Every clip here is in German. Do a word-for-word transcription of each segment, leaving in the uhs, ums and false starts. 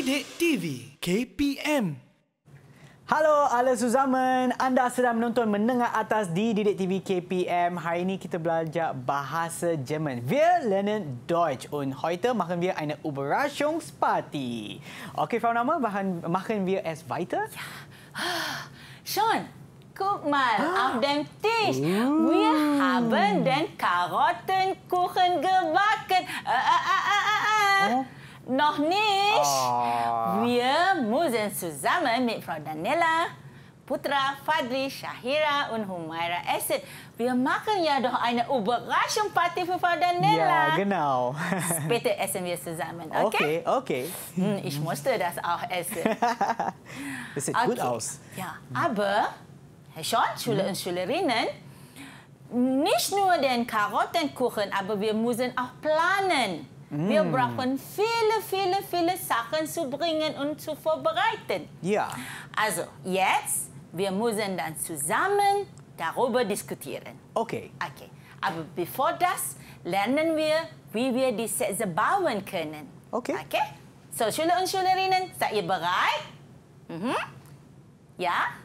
Didik T V K P M. Halo alle zusammen, Anda sedang menonton Menengah Atas di Didik T V K P M. Hari ini kita belajar Bahasa Jerman. Wir lernen Deutsch und heute machen wir eine Überraschungsparty. Okay, Frau Nama, machen wir es weiter? Ja. Schon, guck mal auf dem Tisch. Uh. Wir haben den Karottenkuchen gebacken. Äh, äh, äh, äh, äh. Oh. Noch nicht. Oh. Wir müssen zusammen mit Frau Daniela, Putra, Fadli, Shahira und Humaira essen. Wir machen ja doch eine Überraschungsparty für Frau Daniela. Ja, genau. Später essen wir zusammen, Okay, okay? okay. Hm, ich musste das auch essen. Das sieht okay. gut aus. Ja, aber, Herr Sean, Schüler und Schülerinnen, nicht nur den Karottenkuchen, aber wir müssen auch planen. Wir brauchen viele, viele, viele Sachen zu bringen und zu vorbereiten. Ja. Also, jetzt, wir müssen dann zusammen darüber diskutieren. Okay. Okay. Aber bevor das, lernen wir, wie wir die Sätze bauen können. Okay. Okay? So, Schüler und Schülerinnen, seid ihr bereit? Mhm. Ja?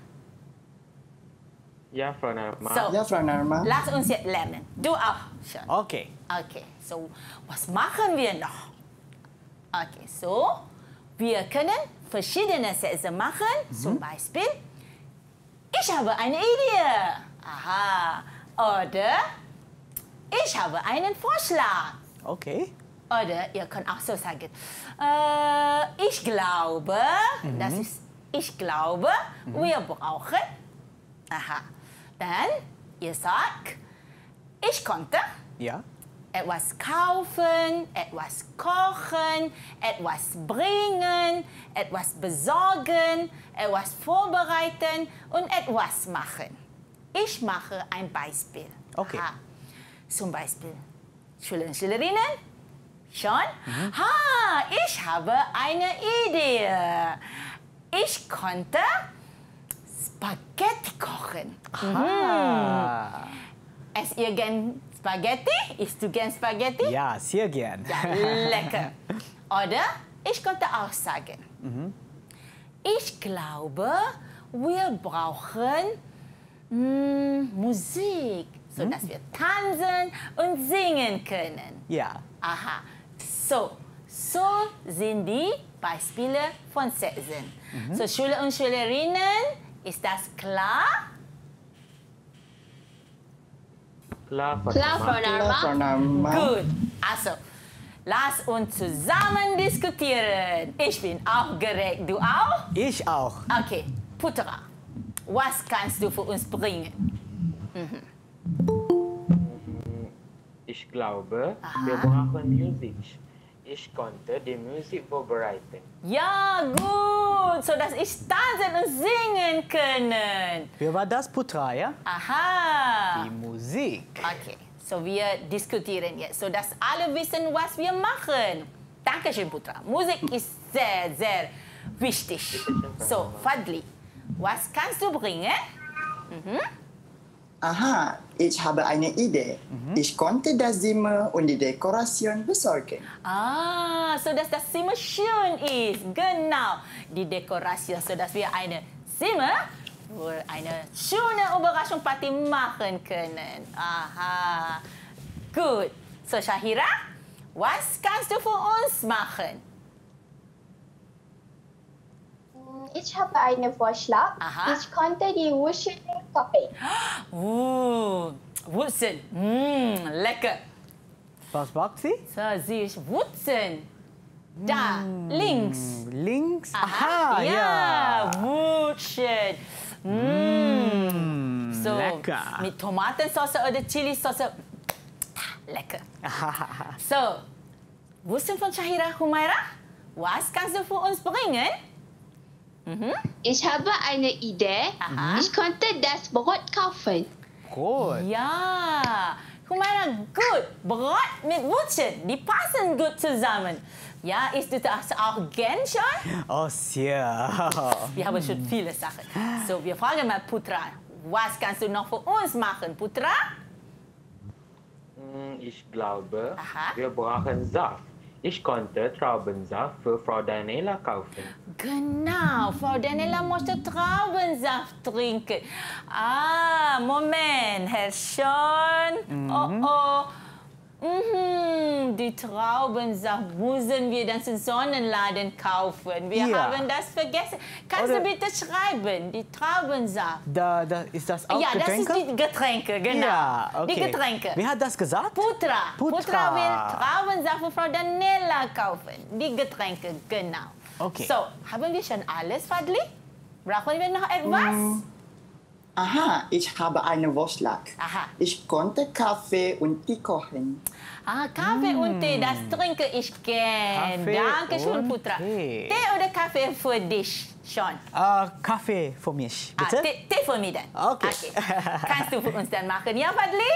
Ja, Frau Narma. So, Ja, Frau Narma. lass uns jetzt lernen. Du auch schon. Okay. Okay, so, was machen wir noch? Okay, so, wir können verschiedene Sätze machen. Mhm. Zum Beispiel, ich habe eine Idee. Aha. Oder, ich habe einen Vorschlag. Okay. Oder ihr könnt auch so sagen, äh, ich glaube, mhm. das ist, ich glaube, mhm. wir brauchen. Aha. Dann, ihr sagt, ich konnte. Ja. Etwas kaufen, etwas kochen, etwas bringen, etwas besorgen, etwas vorbereiten und etwas machen. Ich mache ein Beispiel. Okay. Aha. Zum Beispiel, Schüler und Schülerinnen, schon? Mhm. Ha, ich habe eine Idee. Ich konnte Spaghetti kochen. Aha. Mhm. Es ihr gern Spaghetti? Isst du gern Spaghetti? Ja, sehr gern. Ja, lecker. Oder ich konnte auch sagen, mhm. ich glaube, wir brauchen mm, Musik, sodass mhm. wir tanzen und singen können. Ja. Aha. So, so sind die Beispiele von Sätzen. Mhm. So, Schüler und Schülerinnen, ist das klar? Klar, Frau Klar, Frau Narma. Gut. Also, lass uns zusammen diskutieren. Ich bin aufgeregt. Du auch? Ich auch. Okay. Putra, was kannst du für uns bringen? Mhm. Ich glaube, Aha. wir brauchen Musik. Ich konnte die Musik vorbereiten. Ja, gut. So dass ich tanzen und singen können. Wie war das, Putra, ja? Aha. Die Musik. Okay, so wir diskutieren jetzt, so dass alle wissen, was wir machen. Dankeschön, Putra. Musik ist sehr, sehr wichtig. So, Fadli, was kannst du bringen? Mhm. Aha, ich habe eine Idee. Mhm. Ich konnte das Zimmer und die Dekoration besorgen. Ah, so dass das Zimmer schön ist. Genau, die Dekoration, so dass wir eine Zimmer für eine schöne Überraschungsparty machen können. Aha, gut. So, Shahira, was kannst du für uns machen? Ich habe einen Vorschlag. Aha. Ich konnte die Wurzeln kochen. Uh, Wurzeln. Mm, lecker. Was macht sie? So, sie ist Wurzeln. Da, mm, links. Links? Aha, Aha, ja. ja. Wurzeln. Mm. Mm, so, lecker. mit Tomatensauce oder Chilisauce. Lecker. So, Wurzeln von Shahira, Humaira, was kannst du für uns bringen? Mhm. Ich habe eine Idee. Aha. Ich konnte das Brot kaufen. Brot. Ja, Humaira, gut. Brot mit Wurzeln, die passen gut zusammen. Ja, isst du das auch gern schon? Oh, sehr. Wir haben schon viele Sachen. So, wir fragen mal Putra, was kannst du noch für uns machen, Putra? Ich glaube, Aha. wir brauchen Saft. Ich konnte Traubensaft für Frau Daniela kaufen. Genau, Frau Daniela möchte Traubensaft trinken. Ah, Moment, Herr Sean. Mhm. Oh, oh. Mhm, die Traubensaft müssen wir dann zum Sonnenladen kaufen. Wir ja. haben das vergessen. Kannst Oder du bitte schreiben, die Traubensaft? Da, da, ist das auch ja, Getränke? das ist die Getränke, genau. Ja, okay. Die Getränke. Wer hat das gesagt? Putra. Putra. Putra will Traubensaft für Frau Daniela kaufen. Die Getränke, genau. Okay. So, haben wir schon alles, Fadli? Brauchen wir noch etwas? Mm. Aha, ich habe einen Vorschlag. Aha. Ich konnte Kaffee und Tee kochen. Ah, Kaffee mm. und Tee, das trinke ich gern. Kaffee Danke schön, und Putra. Tee. Tee oder Kaffee für dich, Sean? Uh, Kaffee für mich, bitte. Ah, Tee, Tee für mich dann. Okay. okay. Kannst du für uns dann machen, ja, Fadli?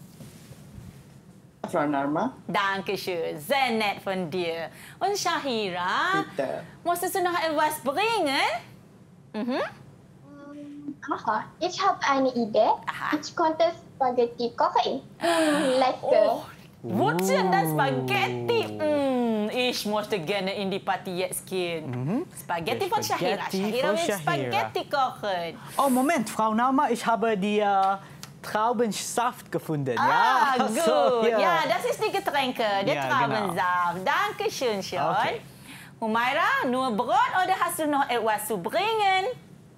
Frau Narma? Dankeschön, sehr nett von dir. Und Shahira, Bitte. musstest du noch etwas bringen? Mhm. Aha, ich habe eine Idee. Aha. Ich konnte Spaghetti kochen. Mm, lecker. Oh, Wurzeln dan Spaghetti. Mm, ich möchte gerne in die Party jetzt gehen. Mhm. Spaghetti von Shahira. Spaghetti Shahira von will Shahira. Spaghetti kochen. Oh, Moment, Frau Nama, ich habe die uh, Traubensaft gefunden. Ah, ja? gut. So, ja. ja, das ist die Getränke, der Ja, Traubensaft. Dankeschön, Sean. Okay. Humaira, nur Brot oder hast du noch etwas zu bringen?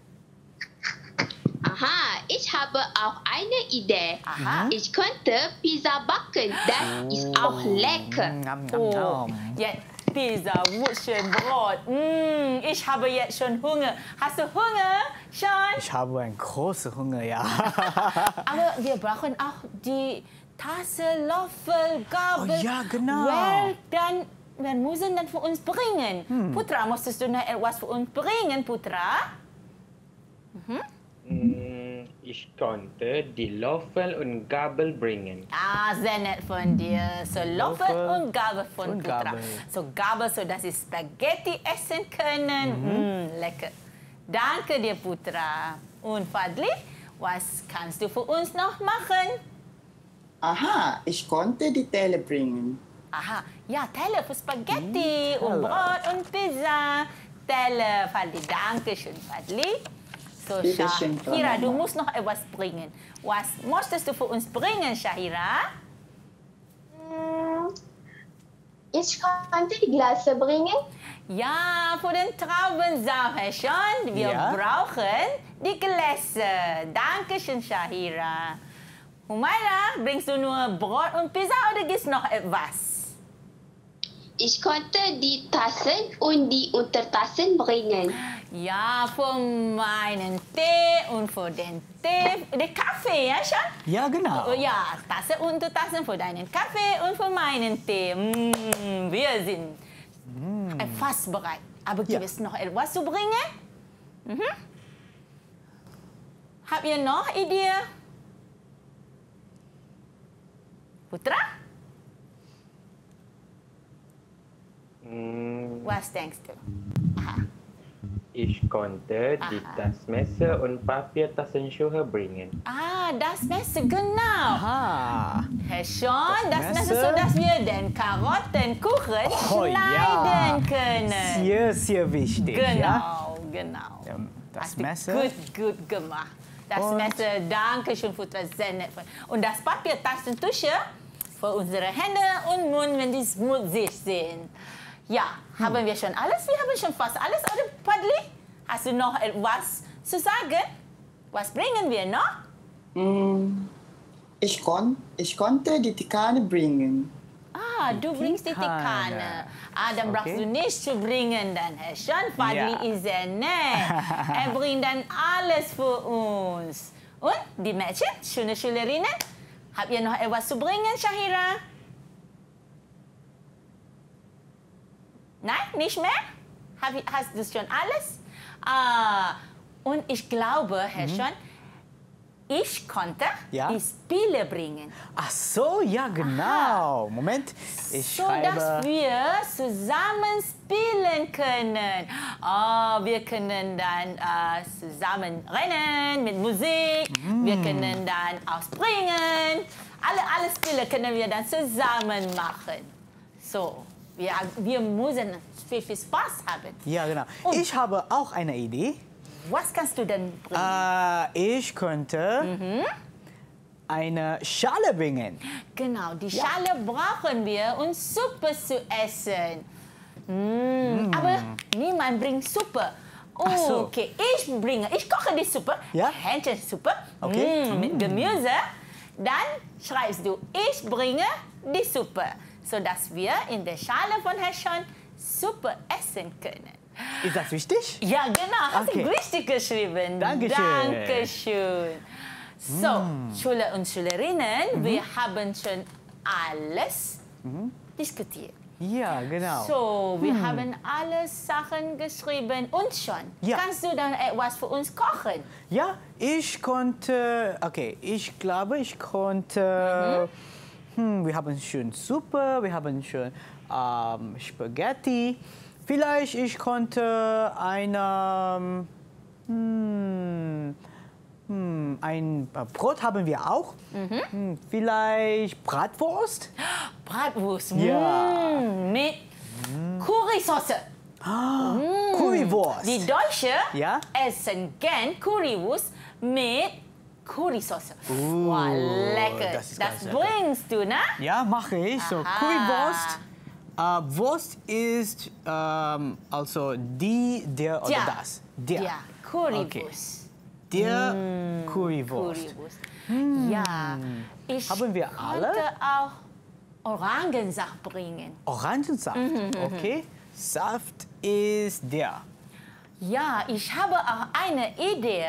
Aha, ich habe auch eine Idee. Aha. Ich könnte Pizza backen. Das ist auch lecker. Nam, nam, Oh, nam. ja, Pizza, Wurzeln, Brot. Mm, ich habe jetzt schon Hunger. Hast du Hunger, Sean? Ich habe einen großen Hunger, ja. Aber wir brauchen auch die Tasse, Löffel, Gabel. Oh ja, genau. Wer dann, wer muss dann für uns bringen? Hm. Putra, musstest du noch etwas für uns bringen, Putra? Mhm. Ich konnte die Löffel und Gabel bringen. Ah, sehr nett von dir. So Löffel Löffel und Gabel von und Putra. Gabel. So Gabel, so dass sie Spaghetti essen können. Mhm. Mm, lecker. Danke dir, Putra. Und Fadli, was kannst du für uns noch machen? Aha, ich konnte die Teller bringen. Aha, ja, Teller für Spaghetti Mm, und Teller. Brot und Pizza. Teller, Fadli. Danke schön, Fadli. So, Bitte schön, Frau Shahira, du Mama. musst noch etwas bringen. Was möchtest du für uns bringen, Shahira? Mm, Ich konnte die Gläser bringen. Ja, für den Traubensaft, Herr Sean. Wir Ja. brauchen die Gläser. Dankeschön, Shahira. Humaira, bringst du nur Brot und Pizza oder gibt es noch etwas? Ich konnte die Tassen und die Untertassen bringen. Ja, für meinen Tee und für den Tee, den Kaffee, ja schon? Ja, genau. Oh, ja, Tasse und Tassen für deinen Kaffee und für meinen Tee. Mm, wir sind mm. fast bereit. Aber gibt Ja. es noch etwas zu bringen? Mhm. Habt ihr noch Idee? Putra, Hm, was denkst du? Aha. Ich konnte die Aha. Taschenmesser und Papiertaschentücher bringen. Ah, das Messer, genau. Aha. Herr Sean, das, Das Messer, Messer? so dass wir den Karottenkuchen Oh, schneiden ja. können. Sehr, sehr wichtig. Ja? Genau, genau. Ja, das Hast du Messer. Gut, gut gemacht. Das Und? Messer, danke schön, Futter, sehr nett. Und das Papiertaschentücher für unsere Hände und Mund, wenn die schmutzig sind. Ja, Hm. haben wir schon alles? Wir haben schon fast alles, oder Padli? Hast du noch etwas zu sagen? Was bringen wir noch? Mm, Ich, kon ich konnte die Tikane bringen. Ah, du bringst die Tingkatan. Tikane. Ah, dann brauchst Okay. du nichts zu bringen, dann Herr Sean. Fadli Ja. ist sehr nett. Er bringt dann alles für uns. Und die Mädchen, schöne Schülerinnen, habt ihr noch etwas zu bringen, Shahira? Nein, nicht mehr? Hab ich- Hast du schon alles? Ah, und ich glaube, Herr Sean, ich konnte Ja? die Spiele bringen. Ach so, ja, genau. Moment, ich So, dass schreibe... wir zusammen spielen können. Oh, wir können dann äh, zusammen rennen mit Musik. Wir können dann auch springen. Alle, alle Spiele können wir dann zusammen machen. So, Wir, wir müssen viel, viel Spaß haben. Ja, genau. Und- Ich habe auch eine Idee. Was kannst du denn bringen? Äh, ich könnte eine Schale bringen. Genau, die Schale brauchen wir, um Suppe zu essen. Mm, Aber niemand bringt Suppe. Ach so. Okay, ich bringe, ich koche die Suppe, Ja? Hähnchensuppe, Okay. mm, mit Gemüse. Dann schreibst du, ich bringe die Suppe, sodass wir in der Schale von Hähnchen Suppe essen können. Ist das wichtig? Ja, genau, hast Okay. du richtig geschrieben. Dankeschön. Dankeschön. So, Schüler und Schülerinnen, wir haben schon alles diskutiert. Ja, genau. So, wir haben alle Sachen geschrieben und schon. Ja. Kannst du dann etwas für uns kochen? Ja, ich konnte, okay, ich glaube, ich konnte, hm, wir haben schon Suppe, wir haben schon ähm, Spaghetti. Vielleicht ich konnte eine, hm, hm, ein äh, Brot haben wir auch. Hm, vielleicht Bratwurst. Bratwurst Ja. mm, mit Currysauce. Currywurst. Die Deutschen Ja? essen gern Currywurst mit Currysauce. Uh, Wow, lecker. das ist Das ganz lecker. bringst du, ne? Ja, mache ich. So, Aha. Currywurst. Äh, Wurst ist ähm, also die, der oder Ja. das. Der. Ja, Currywurst. Der Currywurst. Currywurst. Ja, ich Haben wir alle? konnte auch Orangensaft bringen. Orangensaft. Okay. Saft ist der. Ja, ich habe auch eine Idee.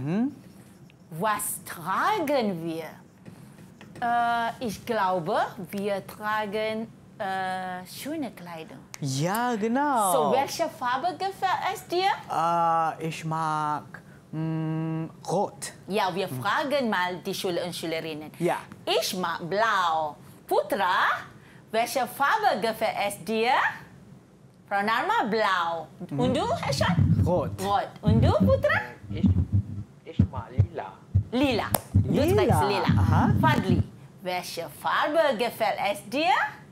Was tragen wir? Äh, ich glaube, wir tragen äh, schöne Kleidung. Ja, genau. So, welche Farbe gefällt es dir? Äh, ich mag mm, rot. Ja, wir fragen mal die Schüler und Schülerinnen. Ja. Ich mag blau. Putra, welche Farbe gefällt es dir? Frau Narma, blau. Und du, Herr Schat? Rot. Rot. Und du, Putra? Ich, ich mag lila. Lila. Du Lila. trägst lila. Aha. Fadli, welche Farbe gefällt es dir?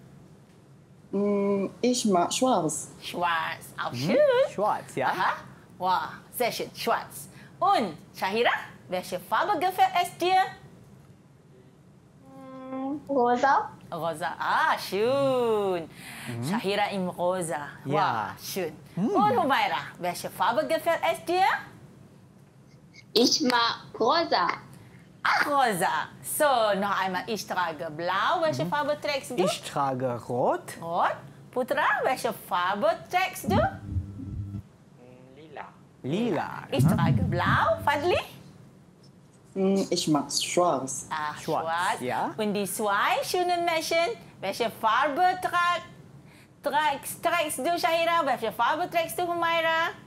Mm, ich mag schwarz. Schwarz. Auch schön. Schwarz, ja? Aha. Wow, sehr schön. Schwarz. Und Shahira, welche Farbe gefällt es dir? Rosa. Rosa. Ah, schön. Shahira im Rosa. Ja. Wow, schön. Und Humaira, welche Farbe gefällt es dir? Ich mag rosa. Ach, Rosa. So, noch einmal. Ich trage blau. Welche Farbe trägst du? Ich trage rot. Rot. Putra, welche Farbe trägst du? Lila. Lila. Ich trage blau. Fadli? Mm, ich mag schwarz. Ach, Schwarz, schwarz. ja. Und die zwei schönen Mädchen, welche Farbe tra trägst, trägst du, Shahira? Welche Farbe trägst du, Humaira?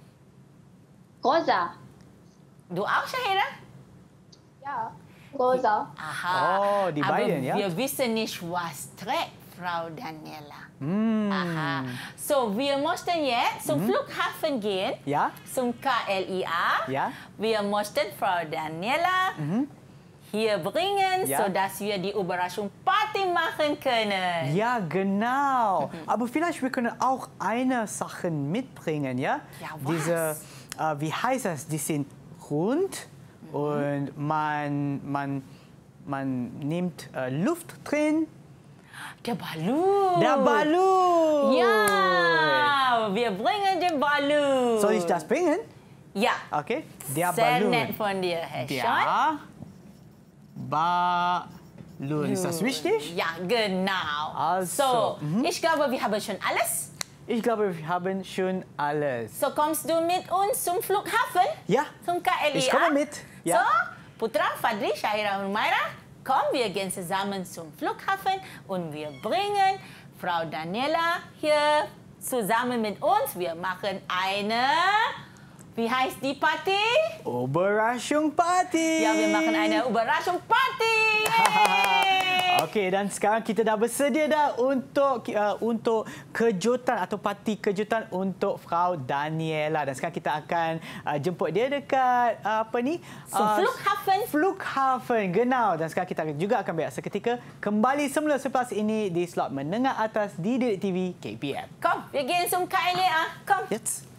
Rosa. Du auch, Shahira? Ja. Rosa. Aha. Oh, die Aber beiden, ja? wir wissen nicht, was trägt Frau Daniela. Mm. Aha. So, wir mussten jetzt zum Flughafen gehen. Ja? Zum K L I A. Ja. Wir mussten Frau Daniela hier bringen, Ja. sodass wir die Überraschung Party machen können. Ja, genau. Aber vielleicht wir können auch eine Sache mitbringen, ja? Ja, was? Diese, äh, wie heißt das? Die sind rund und man, man, man nimmt äh, Luft drin. Der Ballon. Der Ballon! Ja, wir bringen den Ballon. Soll ich das bringen? Ja. Okay. Der Sehr Ballon. nett von dir, Herr Sean. Der Ballon. Ist das wichtig? Ja, genau. Also, so, ich glaube, wir haben schon alles. Ich glaube, wir haben schon alles. So, kommst du mit uns zum Flughafen? Ja. Zum K L I A? Ich komme mit. Ja. So, Putra, Fadli, Shahira und Humaira, komm, wir gehen zusammen zum Flughafen und wir bringen Frau Daniela hier zusammen mit uns. Wir machen eine, wie heißt die Party? Überraschung Party. Ja, wir machen eine Überraschung Party. Yay! Okey, dan sekarang kita dah bersedia dah untuk uh, untuk kejutan atau parti kejutan untuk Frau Daniela. Dan sekarang kita akan uh, jemput dia dekat uh, apa ni? So, uh, Flughafen. Flughafen, genau. Dan sekarang kita juga akan berehat seketika kembali semula selepas ini di slot menengah atas di Didik T V K P M. Kom, pergi langsung ke Elek ah. Kom. Yes.